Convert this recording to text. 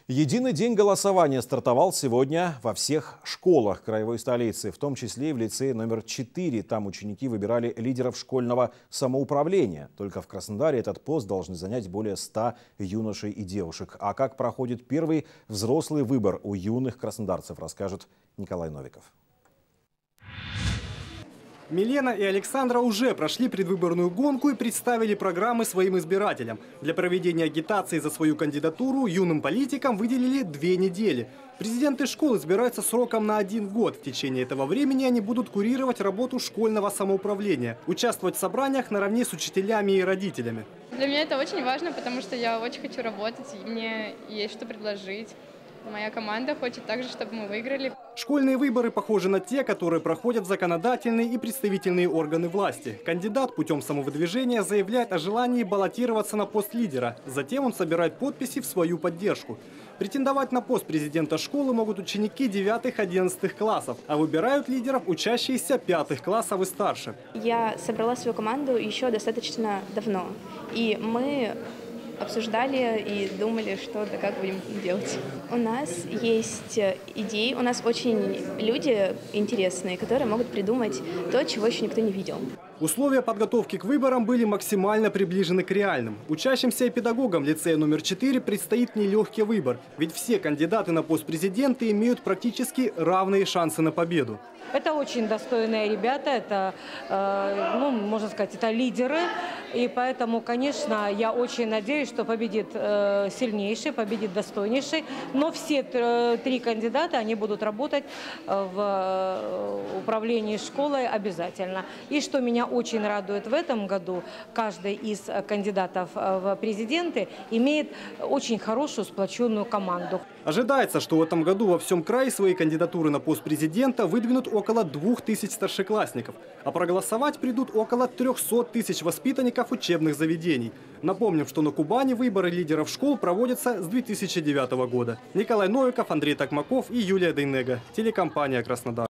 Единый день голосования стартовал сегодня во всех школах краевой столицы, в том числе и в лицее номер 4. Там ученики выбирали лидеров школьного самоуправления. Только в Краснодаре этот пост должны занять более 100 юношей и девушек. А как проходит первый взрослый выбор у юных краснодарцев, расскажет Николай Новиков. Милена и Александра уже прошли предвыборную гонку и представили программы своим избирателям. Для проведения агитации за свою кандидатуру юным политикам выделили 2 недели. Президенты школ избираются сроком на 1 год. В течение этого времени они будут курировать работу школьного самоуправления, участвовать в собраниях наравне с учителями и родителями. Для меня это очень важно, потому что я очень хочу работать, и мне есть что предложить. Моя команда хочет также, чтобы мы выиграли. Школьные выборы похожи на те, которые проходят законодательные и представительные органы власти. Кандидат путем самовыдвижения заявляет о желании баллотироваться на пост лидера. Затем он собирает подписи в свою поддержку. Претендовать на пост президента школы могут ученики 9-11 классов, а выбирают лидеров учащиеся 5 классов и старше. Я собрала свою команду еще достаточно давно, и мы обсуждали и думали, что да как будем делать. У нас есть идеи, у нас очень люди интересные, которые могут придумать то, чего еще никто не видел. Условия подготовки к выборам были максимально приближены к реальным. Учащимся и педагогам лицея номер 4 предстоит нелегкий выбор, ведь все кандидаты на пост президента имеют практически равные шансы на победу. Это очень достойные ребята, это, можно сказать, это лидеры. И поэтому, конечно, я очень надеюсь, что победит сильнейший, победит достойнейший. Но все 3 кандидата, они будут работать в управлении школой обязательно. И что меня очень радует в этом году, каждый из кандидатов в президенты имеет очень хорошую сплоченную команду. Ожидается, что в этом году во всем крае свои кандидатуры на пост президента выдвинут около 2000 старшеклассников, а проголосовать придут около 300 тысяч воспитанников учебных заведений. Напомним, что на Кубани выборы лидеров школ проводятся с 2009 года. Николай Новиков, Андрей Токмаков и Юлия Дейнега. Телекомпания «Краснодар».